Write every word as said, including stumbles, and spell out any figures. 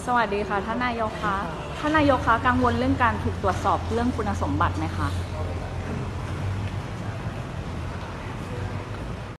สวัสดีค่ะท่านนายกคะท่านนายกคะกังวลเรื่องการถูกตรวจสอบเรื่องคุณสมบัติไหมคะ